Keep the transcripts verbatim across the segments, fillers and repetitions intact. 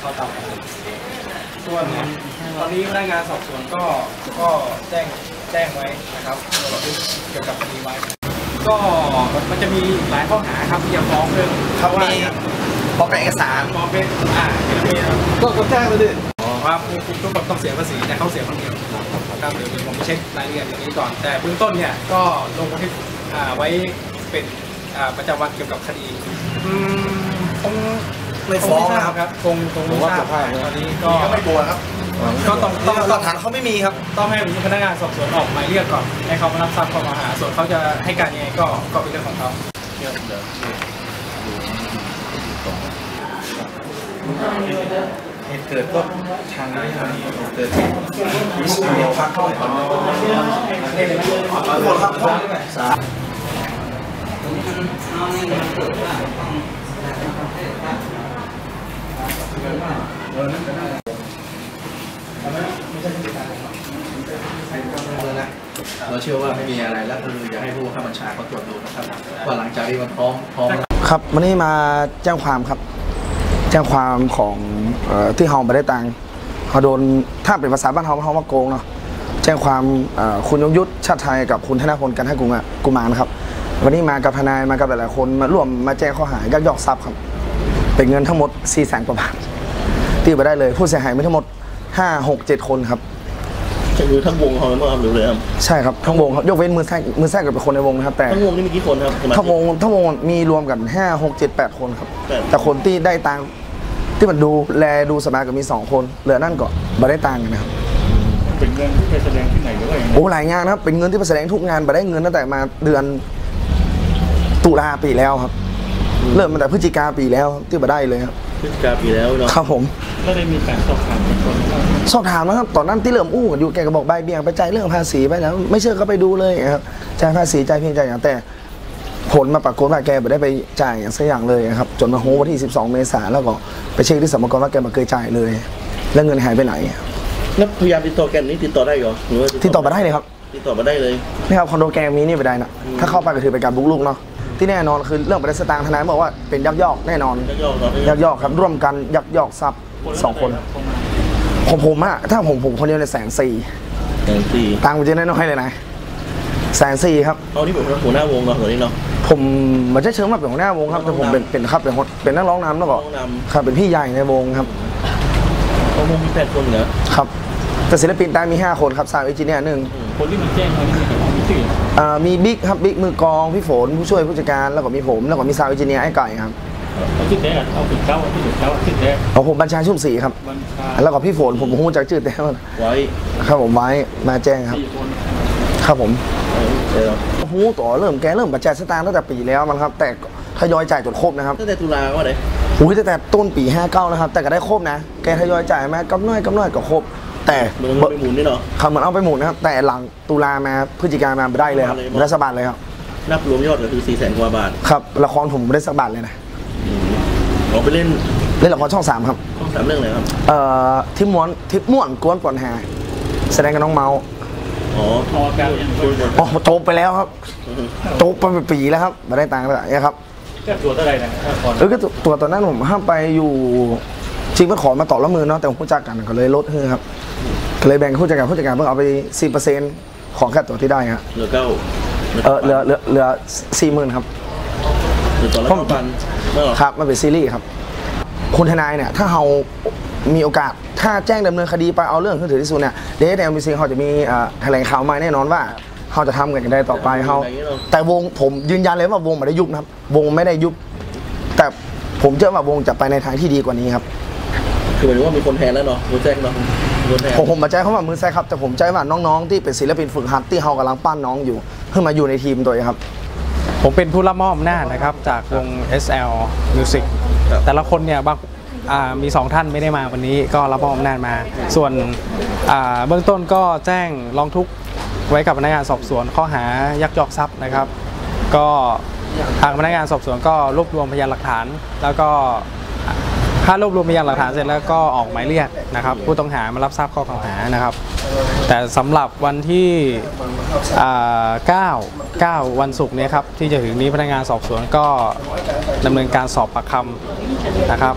เข้าตามปกติส่วนตอนนี้พนักงานสอบสวนก็ก็แจ้งแจ้งไว้นะครับเกี่ยวกับคดีไว้ก็มันจะมีหลายข้อหาครับที่จะฟ้องเรื่องเขาว่าพร้อมเป็นเอกสารพร้อมเป็นอ่าก็ก็แจ้งไปเลยว่าผู้ทุกคนต้องเสียภาษีแต่เขาเสียคนเดียวครับเดี๋ยวผมเช็ครายละเอียดอย่างนี้ก่อนแต่เบื้องต้นเนี่ยก็ลงบันทึกไว้เป็นประจำวันเกี่ยวกับคดีคงไม่ฟ้องนะครับคงคงไม่ทราบตอนนี้ก็ไม่กลัวครับก็ต้องต้องหลักฐานเขาไม่มีครับต้องให้พนักงานสอบสวนออกหมายเรียกก่อนให้เขามารับทราบข้อกล่าวหาส่วนเขาจะให้การยังไงก็ก็เป็นเรื่องของเขาเหตุเกิดก็ทางนี้เกิดที่เดียวพักเข้าไปก่อนหมดครับสามเราเชื่อว่าไม่มีอะไรแล้วคืออยากให้ผู้ข้าบัญชาเขาตรวจดูนะครับว่าหลังจากที่มันพร้อมพร้อมครับวันนี้มาแจ้งความครับแจ้งความของที่เฮาไม่ได้ตังค์เขาโดนถ้าเป็นภาษาบ้านเฮาเขาว่าโกงเนาะแจ้งความคุณยงยุทธชาติไทยกับคุณธนพลกันให้กุงะกุมารครับวันนี้มากับทนายมากับหลายๆคนมาร่วมมาแจ้งข้อหายักยอกทรัพย์ครับเป็นเงินทั้งหมดสี่แสนกว่าบาทตีไปได้เลยผู้เสียหายมีทั้งหมดห้าหกเจ็ดคนครับคือทั้งวงเขาไม่เอาหรือเลยครับใช่ครับทั้งวงครับยกเว้นมือแท้มือแท้กับเป็นคนในวงนะครับแต่ทั้งวงนี่มีกี่คนครับทั้งวงทั้งวงมีรวมกันห้าหกเจ็ดแปดคนครับแต่คนที่ได้ตังค์ที่มันดูแลดูสมาร์ทก็มีสองคนเหลือนั่นก็ไม่ได้ตังค์นะครับเป็นเงินที่ไปแสดงที่ไหนหรือว่าโอ้หลายงานครับเป็นเงินที่ไปแสดงทุกงานไปได้เงินตั้งแต่มาเดือนตุลาปีแล้วครับเริ่มมาแต่พฤศจิกาปีแล้วที่มาได้เลยครับพฤศจิกาปีแล้วเนาะครับผมก็ได้มีการสอบถามคนสอบถามนะครับตอนนั้นที่เริ่มอู้กันอยู่แกก็บอกใบเบี่ยงไปจ่ายเรื่องภาษีไปแล้วไม่เชื่อก็ไปดูเลยครับจ่ายภาษีจ่ายเพียงจ่ายอย่างแต่ผลมาปรากฏว่าแกไม่ได้ไปจ่ายอย่างสักอย่างเลยครับจนมาโหวันที่สิบสองเมษายนแล้วก็ไปเช็คที่สมกรว่าแกไม่เคยจ่ายเลยแล้วเงินหายไปไหนแล้วพยายามติดต่อแกนี้ติดต่อได้หรอหรือว่าติดต่อมาได้เลยครับติดต่อมาได้เลยนี่ครับคอนโดแกมีนี่ไปได้นะถ้าเข้าไปก็ถือเป็นการบุกรุกเนาะที่แน่นอนคือเรื่องประเด็นสตางค์ทนายบอกว่าเป็นยักยอกแน่นอนยักยอกครับร่วมกันยักยอกทรัพย์สองคนผมผมอะถ้าผมผมคนเดียวในแสนสี่แสนสี่ตังค์มันจะน้อยเลยนะแสนสี่ครับเอาที่ผมเป็นหัวหน้าวงเนาะหัวนี้เนาะผมมันจะเชิงมาเป็นหัวหน้าวงครับแต่ผมเป็นเป็นครับเป็นเป็นนักร้องนำแล้วก็ครับเป็นพี่ใหญ่ในวงครับวงมีแปดคนเหรอครับแต่ศิลปินตายมีห้าคนครับสาวเอจิเนียร์หนึ่งคนที่มาแจ้งเขานี่มีชื่อมีบิ๊กครับบิ๊กมือกองพี่ฝนผู้ช่วยผู้จัดการแล้วก็มีผมแล้วก็มีสาวเอจิเนียร์ไอ้ไก่ครับเอาชื่อแดงเอาเป็นเจ้าที่เป็นเจ้าชื่อแดงเอาผมบัญชาชุ่มสีครับแล้วก็พี่ฝนผมหูจากจืดแต่ไว้ครับผมไว้มาแจ้งครับครับผมหูต่อเริ่มแกเริ่มบัญชีสตางค์ตั้งแต่ปีแล้วมันครับแต่ทยอยจ่ายจนครบนะครับตั้งแต่ตุลาว่าไหนหูตั้งแต่ต้นปีห้าเก้านะครับแต่ก็ได้ครบนะแกทยอยจ่ายมากำน้อยกำน้อยก็ครบแต่เหมือนเอาไปหมุนนี่เนาะครับเหมือนเอาไปหมุนนะครับแต่หลังตุลามาพฤศจิกามาไม่ได้เลยครับรัฐบาลเลยครับนับรวมยอดก็คือสี่แสนกว่าบาทครับละครผมไม่ได้สักบาทเลยนะออกไปเล่นเล่นละครช่องสามครับช่องสามเรื่องอะไรครับเอ่อทิมม้วนทิมม้วนกวนปอนหาแสดงกับน้องเมาอ๋อพอการอ๋อจบไปแล้วครับจบไปเป็นปีแล้วครับไม่ได้ตังค์เลยนะครับก็ตัวเท่าไหร่นะเออก็ตัวตอนนั้นผมห้ามไปอยู่จริงก็ขอมาต่อละมือเนาะแต่ผมผู้จัดการก็เลยลดให้ครับก็เลยแบ่งผู้จัดการผู้จัดการเพิ่งเอาไปสี่เปอร์เซ็นต์ของแค่ตัวที่ได้ครับเหลือเก้าเออเหลือเหลือเหลือสี่หมื่นครับเหลือต่อละพันครับมันเป็นซีรีส์ครับคุณทนายเนี่ยถ้าเรามีโอกาสถ้าแจ้งดำเนินคดีไปเอาเรื่องขึ้นถึงที่สุดเนี่ยเดี๋ยวในเอ็มบีซีเขาจะมีแถลงข่าวมาแน่นอนว่าเขาจะทำกันอย่างไรต่อไปเขาแต่วงผมยืนยันเลยว่าวงไม่ได้ยุบนะครับวงไม่ได้ยุบแต่ผมเชื่อว่าวงจะไปในทางที่ดีกว่านี้ครับคือหมายถึงว่ามีคนแทนแล้วเนาะมือแจ้งเนาะผมผมมาใจเขาว่ามือแจ้งครับแต่ผมใจว่าน้องๆที่เป็นศิลปินฝึกหัดที่เขากำลังปั้นน้องอยู่เพื่อมาอยู่ในทีมตัวครับผมเป็นผู้รับมอบอำนาจนะครับจากวง เอส แอล Music แต่ละคนเนี่ยบางมีสองท่านไม่ได้มาวันนี้ก็รับมอบอำนาจมาส่วนเบื้องต้นก็แจ้งร้องทุกข์ไว้กับพนักงานสอบสวนข้อหายักยอกทรัพย์นะครับก็ทางพนักงานสอบสวนก็รวบรวมพยานหลักฐานแล้วก็ถ้ารวบรวมพยานหลักฐานเสร็จแล้วก็ออกหมายเรียกนะครับผู้ต้องหามารับทราบข้อกล่าวหานะครับแต่สำหรับวันที่เก้า เก้าวันศุกร์นี้ครับที่จะถึงนี้พนักงานสอบสวนก็ดำเนินการสอบปากคำนะครับ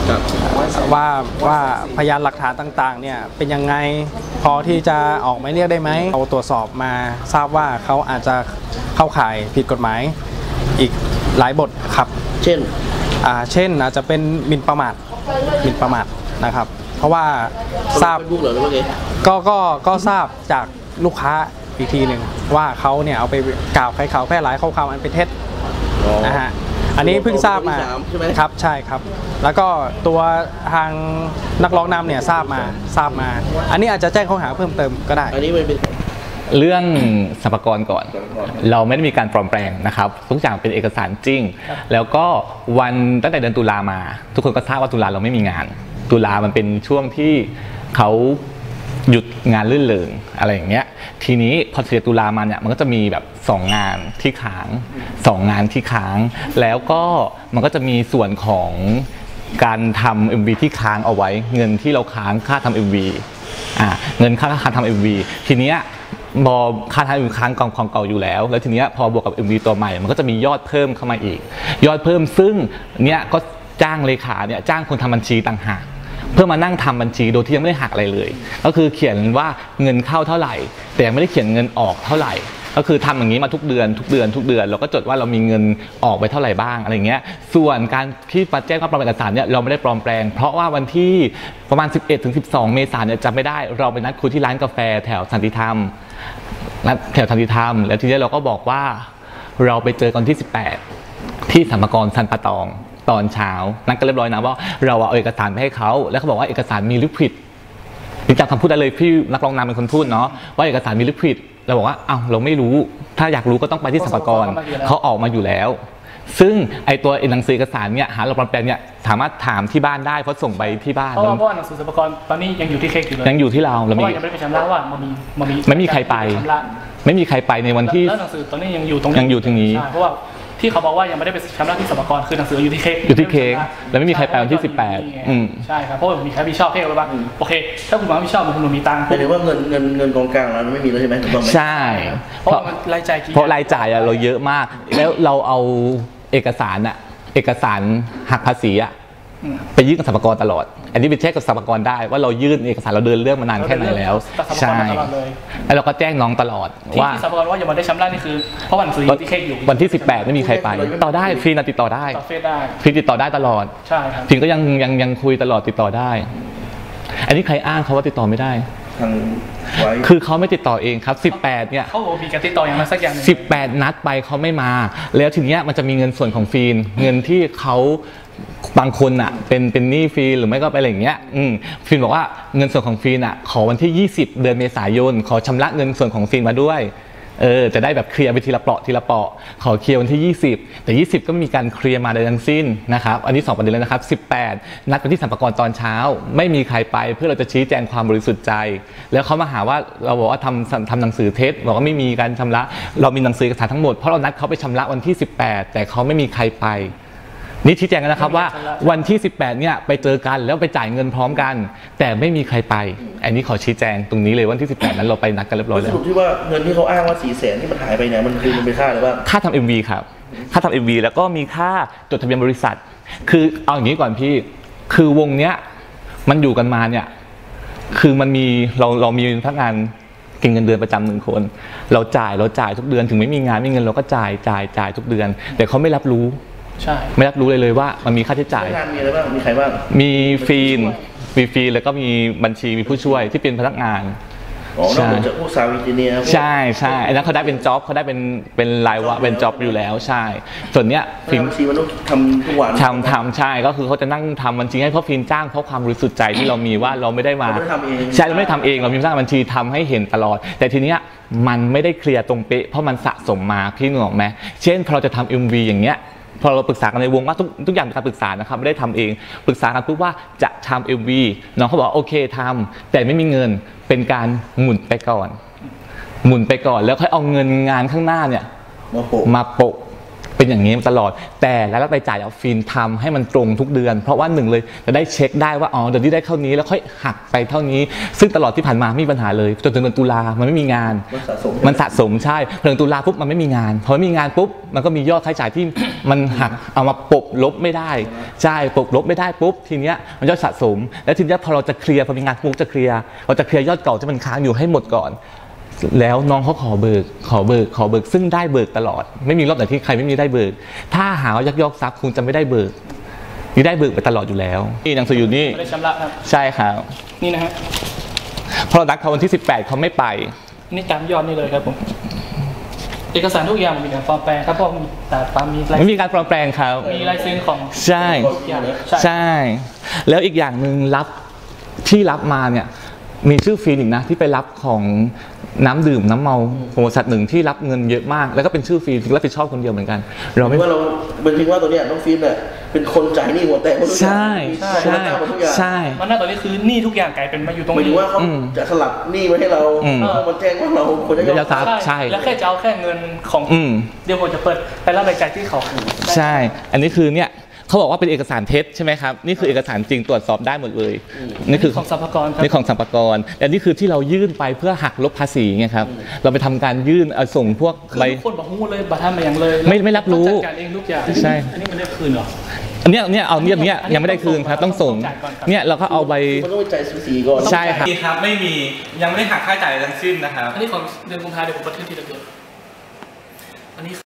ว่าว่าพยานหลักฐานต่างๆเนี่ยเป็นยังไงพอที่จะออกหมายเรียกได้ไหมเราตรวจสอบมาทราบว่าเขาอาจจะเข้าข่ายผิดกฎหมายอีกหลายบทครับเช่นอ่าเช่นอาจจะเป็นหมิ่นประมาทหมิ่นประมาทนะครับเพราะว่าทราบก็ก็ก็ทราบจากลูกค้าอีกทีหนึ่งว่าเขาเนี่ยเอาไปกล่าวใครข่าวแพร่หลายข้อความอันเป็นเท็จนะฮะอันนี้เพิ่งทราบมาครับใช่ครับแล้วก็ตัวทางนักร้องนำเนี่ยทราบมาทราบมาอันนี้อาจจะแจ้งข้อหาเพิ่มเติมก็ได้อันนี้มันเป็นเรื่องสรรพากรก่อนเราไม่ได้มีการปลอมแปลงนะครับทุกอย่างเป็นเอกสารจริงแล้วก็วันตั้งแต่เดือนตุลามาทุกคนก็ทราบว่าตุลาเราไม่มีงานตุลามันเป็นช่วงที่เขาหยุดงานลื่นเริงอะไรอย่างเงี้ยทีนี้พอเสียตุลามาเนี่ยมันก็จะมีแบบสองงานที่ค้างสองงานที่ค้างแล้วก็มันก็จะมีส่วนของการทำ เอ็ม วี ที่ค้างเอาไว้เงินที่เราค้างค่าทำ เอ็ม วี อ่าเงินค่าค่าทำ เอ็ม วี ทีเนี้ยพอค่าทำ เอ็ม วี ค้างกองของเก่าอยู่แล้วแล้วทีเนี้ยพอบวกกับ เอ็ม วี ตัวใหม่มันก็จะมียอดเพิ่มเข้ามาอีกยอดเพิ่มซึ่งเนี้ยก็จ้างเลขาเนี่ยจ้างคนทำบัญชีต่างหากเพื่อมานั่งทำบัญชีโดยที่ยังไม่ได้หักอะไรเลยก็คือเขียนว่าเงินเข้าเท่าไหร่แต่ยังไม่ได้เขียนเงินออกเท่าไหร่ก็คือทำอย่างนี้มาทุกเดือนทุกเดือนทุกเดือนเราก็จดว่าเรามีเงินออกไปเท่าไหร่บ้างอะไรเงี้ยส่วนการที่มาแจ้งว่าปลอมเอกสารเนี่ยเราไม่ได้ปลอมแปลงเพราะว่าวันที่ประมาณ สิบเอ็ดถึงสิบสอง เมษายนเนี่ยจำไม่ได้เราไปนัดคุยที่ร้านกาแฟแถวสันติธรรมนัดแถวสันติธรรมแล้วทีนี้เราก็บอกว่าเราไปเจอกันที่สิบแปดที่สรรพากรซันปะตองตอนเช้านัดกันเรียบร้อยนะว่าเราเอาเอกสารไปให้เขาแล้วเขาบอกว่าเอกสารมีลิควิดจำคำพูดได้เลยพี่นักร้องนำเป็นคนพูดเนาะว่าเอกสารมีลิควิดเราบอกว่าอ้าวเราไม่รู้ถ้าอยากรู้ก็ต้องไปที่สรรพากรเขาออกมาอยู่แล้วซึ่งไอตัวหนังสือเอกสารเนี่ยหาเราปลอมแปลงเนี่ยสามารถถามที่บ้านได้เพราะส่งไปที่บ้านเพราะว่าหนังสือสรรพากรตอนนี้ยังอยู่ที่เคอยู่เลยยังอยู่ที่เราเรายังไม่ได้ไปชำระว่ามันมีมันมีไม่มีใครไปไม่มีใครไปในวันที่แล้วหนังสือตอนนี้ยังอยู่ตรงยังอยู่ตรงนี้เพราะว่าที่เขาบอกว่ายังไม่ได้ไปชำระที่สรรพากรคือหนังสืออยู่ที่เค้กอยู่ที่เค้กแล้วไม่มีใครไปวันที่สิบแปดอืมใช่ครับเพราะมีใครรับผิดชอบเค้กเลยว่าโอเคถ้าคุณมารับผิดชอบคุณมีตังค์หรือว่าเงินเงินเงินกองกลางเราไม่มีแล้วใช่ไหมถูกต้องไหมใช่เพราะรายจ่ายเพราะรายจ่ายเราเยอะมากแล้วเราเอาเอกสารอะเอกสารหักภาษีอะไปยื่นกับสรรพากรตลอดอันนี้ไปเช็คกับสรรพากรได้ว่าเรายื่นเอกสารเราเดินเรื่องมานานแค่ไหนแล้วใช่แล้วเราก็แจ้งน้องตลอดว่าสรรพากรว่ายังไม่ได้ชำระนี่คือเพราะวันซื้อที่เค้กอยู่วันที่สิบแปดไม่มีใครไปต่อได้ฟรีนะติดต่อได้ต่อเฟซได้ฟรีติดต่อได้ตลอดใช่ครับพิงก็ยังยังยังคุยตลอดติดต่อได้อันนี้ใครอ้างเขาว่าติดต่อไม่ได้คือเขาไม่ติดต่อเองครับสิบแปดเนี่ยเขามีการติดต่ออย่างไรสักอย่างสิบแปดนัดไปเขาไม่มาแล้วทีเนี้ยมันจะมีเงินส่วนของฟีนเงินที่เขาบางคนอ่ะเป็นเป็นหนี้ฟรีหรือไม่ก็ไปอะไรอย่างเงี้ยอืมฟีนบอกว่าเงินส่วนของฟีนอ่ะขอวันที่ยี่สิบเดือนเมษายนขอชำระเงินส่วนของฟีนมาด้วยเออจะได้แบบเคลียร์ไปทีละเปราะทีละเปราะขอเคลียร์วันที่ยี่สิบแต่ยี่สิบก็มีการเคลียร์มาโดยทั้งสิ้นนะครับอันนี้สองประเด็นแล้วนะครับสิบแปดนัดกันที่สรรพากรตอนเช้าไม่มีใครไปเพื่อเราจะชี้แจงความบริสุทธิ์ใจแล้วเขามาหาว่าเราบอกว่าทำทำหนังสือเท็จบอกว่าไม่มีการชำระเรามีหนังสือเอกสารทั้งหมดเพราะเรานัดเขาไปชำระวันที่สิบแปดแต่เขาไม่มีใครไปนี่ชี้แจงกันนะครับว่าวันที่สิบแปดเนี่ยไปเจอกันแล้วไปจ่ายเงินพร้อมกันแต่ไม่มีใครไปอันนี้ขอชี้แจงตรงนี้เลยวันที่สิบแปดนั้นเราไปนัดกันเรียบร้อยแล้วสรุปที่ว่าเงินที่เขาอ้างว่าสี่แสนที่มันหายไปเนี่ยมันคือมันเป็นค่าอะไรบ้างค่าทำ เอ็ม วี ครับค่าทำ เอ็ม วี แล้วก็มีค่าจดทะเบียนบริษัทคือเอาอย่างนี้ก่อนพี่คือวงเนี้ยมันอยู่กันมาเนี่ยคือมันมีเราเรามีพนักงานเก็บเงินเดือนประจำหนึ่งคนเราจ่ายเราจ่ายทุกเดือนถึงไม่มีงานไม่มีเงินเราก็จ่ายจ่ายจ่ายทุกเดือนแต่เขาไม่รับรู้ใช่ไม่รับรู้เลยเลยว่ามันมีค่าใช้จ่ายมีอะไรบ้างมีใครบ้างมีฟีนมีฟีนแล้วก็มีบัญชีมีผู้ช่วยที่เป็นพนักงานใช่จากพวกซาวิจิเนียใช่ใช่อันนั้นเขาได้เป็นจ็อบเขาได้เป็นเป็นรายวะเป็นจ็อบอยู่แล้วใช่ส่วนเนี้ยฟีนบัญชีมันต้องทำทุกวันทำทำใช่ก็คือเขาจะนั่งทำบัญชีให้เพราะฟีนจ้างเพราะความบริสุทธิ์ใจที่เรามีว่าเราไม่ได้มาใช่เราไม่ได้ทำเองเรามีพนักงานบัญชีทำให้เห็นตลอดแต่ทีเนี้ยมันไม่ได้เคลียร์ตรงเป๊ะเพราะมันสะสมมาพี่นึกออกไหมเช่นพอเราจะทำ เอ็ม วี อย่างเงี้ยพอเราปรึกษากันในวงว่าทุกทุกอย่างเป็นการปรึกษานะครับไม่ได้ทำเองปรึกษากันปุ๊บว่าจะทำ เอ็ม วี น้องเขาบอกโอเคทำแต่ไม่มีเงินเป็นการหมุนไปก่อนหมุนไปก่อนแล้วค่อยเอาเงินงานข้างหน้าเนี่ยมาโปะมาโปะเป็นอย่างนี้มาตลอดแต่รายรับรายจ่ายเอาฟินทำให้มันตรงทุกเดือนเพราะว่าหนึ่งเลยจะได้เช็คได้ว่าอ๋อเดือนนี้ได้เท่านี้แล้วค่อยหักไปเท่านี้ซึ่งตลอดที่ผ่านมาไม่มีปัญหาเลยจนถึงเดือนตุลามันไม่มีงานมันสะสมใช่เดือนตุลาปุ๊บมันไม่มีงานพอไม่มีงานปุ๊บมันก็มียอดค่าใช้จ่ายที่มันหักเอามาปกลบไม่ได้ใช่ปกลบไม่ได้ปุ๊บทีเนี้ยมันยอดสะสมแล้วทีเนี้ยพอเราจะเคลียร์พอมีงานปุ๊บจะเคลียร์เราจะเคลียร์ยอดเก่าที่มันค้างอยู่ให้หมดก่อนแล้วน้องเขาขอเบิกขอเบิกขอเบิกซึ่งได้เบิกตลอดไม่มีรอบไหนที่ใครไม่มีได้เบิกถ้าหาว่ายักยอกทรัพย์คุณจะไม่ได้เบิกนี่ได้เบิกไปตลอดอยู่แล้วนี่หนังสืออยู่นี่ไม่ได้ชำระครับใช่ครับนี่นะฮะเพราะนัดเขาวันที่สิบแปดเขาไม่ไปนี่ตามยอดนี่เลยครับผมเอกสารทุกอย่างมีการปลอมแปลงครับเพราะมีแต่ตามมีลายไม่มีการปลอมแปลงครับมีลายเซ็นของใช่ทุกอย่างใช่ใช่ แล้วอีกอย่างหนึ่งรับที่รับมาเนี่ยมีชื่อฟิล์มอีกนะที่ไปรับของน้ำดื่มน้ำเมาของบริษัทหนึ่งที่รับเงินเยอะมากแล้วก็เป็นชื่อฟิล์มที่รับผิดชอบคนเดียวเหมือนกันเราไม่ว่าเราเป็นจริงว่าตัวเนี้ยน้องฟิล์มเนี่ยเป็นคนจ่ายหนี้หัวแตกหมดทุกอย่างใช่ใช่หมดทุกอย่างใช่มันน่าตอนนี้คือหนี้ทุกอย่างกลายเป็นมาอยู่ตรงหมายถึนี้งว่าเขาอืมจะสลับหนี้มาให้เราอืมเขามาแจ้งว่าเราคนจะยเดี๋อยวมทรัพย์ใช่แล้วแค่จะเอาแค่เงินของอืมเดี๋ยวผมจะเปิดไปรับรายจ่ายที่เขาคืนใช่ อันนี้คือเนี่ยเขาบอกว่าเป็นเอกสารเท็จใช่ไหมครับนี่คือเอกสารจริงตรวจสอบได้หมดเลยนี่คือของสรรพากรครับนี่ของสรรพากรแต่นี่คือที่เรายื่นไปเพื่อหักลบภาษีไงครับเราไปทำการยื่นเอาส่งพวกคือใบทุกคนบอกหูเลยบัตรทำมาอย่างเลยไม่ไม่รับรู้ต้องจัดการเองทุกอย่างใช่อันนี้มันได้คืนเหรออันเนี้ยเนี่ยเอาเนี่ยเนี่ยยังไม่ได้คืนครับต้องส่งต้องจ่ายก่อนครับเนี่ยเราก็เอาใบมันต้องไปจ่ายสีก่อนใช่ครับครับไม่มียังไม่ได้หักค่าจ่ายทั้งสิ้นนะครับอันนี้ของเดือนกุมภาเดี๋ยวผมบันทึกทีละเดือนอันนี้